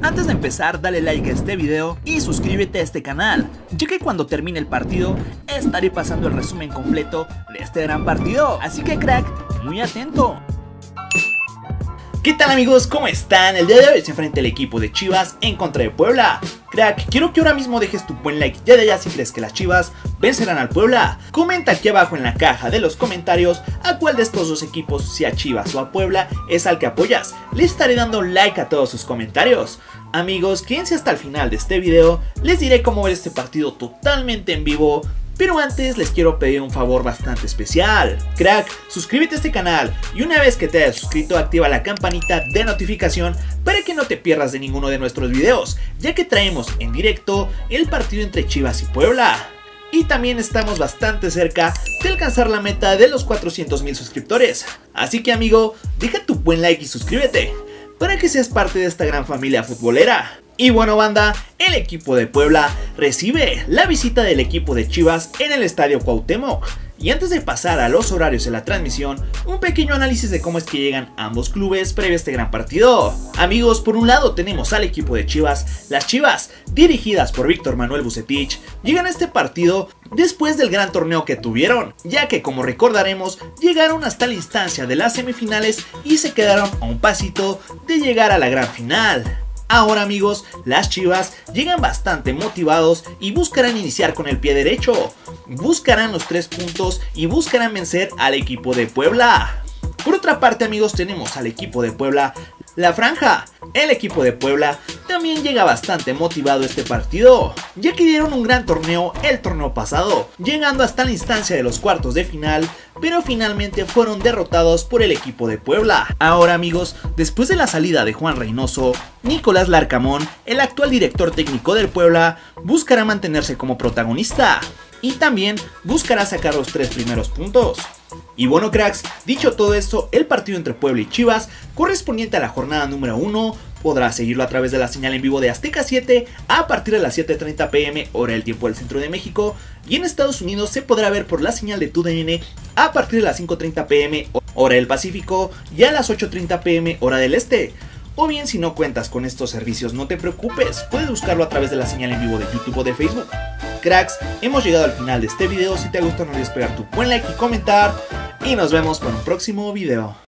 Antes de empezar, dale like a este video y suscríbete a este canal, ya que cuando termine el partido estaré pasando el resumen completo de este gran partido, así que crack, muy atento. ¿Qué tal amigos? ¿Cómo están? El día de hoy se enfrenta el equipo de Chivas en contra de Puebla. Crack, quiero que ahora mismo dejes tu buen like ya de allá si crees que las Chivas vencerán al Puebla. Comenta aquí abajo en la caja de los comentarios a cuál de estos dos equipos, si a Chivas o a Puebla, es al que apoyas. Le estaré dando like a todos sus comentarios. Amigos, quédense hasta el final de este video, les diré cómo ver este partido totalmente en vivo. Pero antes les quiero pedir un favor bastante especial. Crack, suscríbete a este canal y una vez que te hayas suscrito activa la campanita de notificación para que no te pierdas de ninguno de nuestros videos, ya que traemos en directo el partido entre Chivas y Puebla. Y también estamos bastante cerca de alcanzar la meta de los 400,000 suscriptores. Así que amigo, deja tu buen like y suscríbete para que seas parte de esta gran familia futbolera. Y bueno banda, el equipo de Puebla recibe la visita del equipo de Chivas en el Estadio Cuauhtémoc. Y antes de pasar a los horarios de la transmisión, un pequeño análisis de cómo es que llegan ambos clubes previo a este gran partido. Amigos, por un lado tenemos al equipo de Chivas. Las Chivas, dirigidas por Víctor Manuel Bucetich, llegan a este partido después del gran torneo que tuvieron, ya que como recordaremos, llegaron hasta la instancia de las semifinales y se quedaron a un pasito de llegar a la gran final. Ahora amigos, las Chivas llegan bastante motivados y buscarán iniciar con el pie derecho. Buscarán los 3 puntos y buscarán vencer al equipo de Puebla. Por otra parte amigos, tenemos al equipo de Puebla, la franja. El equipo de Puebla también llega bastante motivado a este partido, ya que dieron un gran torneo el torneo pasado, llegando hasta la instancia de los cuartos de final, pero finalmente fueron derrotados por el equipo de Puebla. Ahora amigos, después de la salida de Juan Reynoso, Nicolás Larcamón, el actual director técnico del Puebla, buscará mantenerse como protagonista y también buscará sacar los 3 primeros puntos. Y bueno cracks, dicho todo esto, el partido entre Puebla y Chivas, correspondiente a la jornada número 1, podrás seguirlo a través de la señal en vivo de Azteca 7 a partir de las 7:30 p.m. hora del tiempo del centro de México, y en Estados Unidos se podrá ver por la señal de TUDN a partir de las 5:30 p.m. hora del Pacífico y a las 8:30 p.m. hora del Este. O bien si no cuentas con estos servicios no te preocupes, puedes buscarlo a través de la señal en vivo de YouTube o de Facebook. Cracks, hemos llegado al final de este video, si te gustó no olvides pegar tu buen like y comentar, y nos vemos para un próximo video.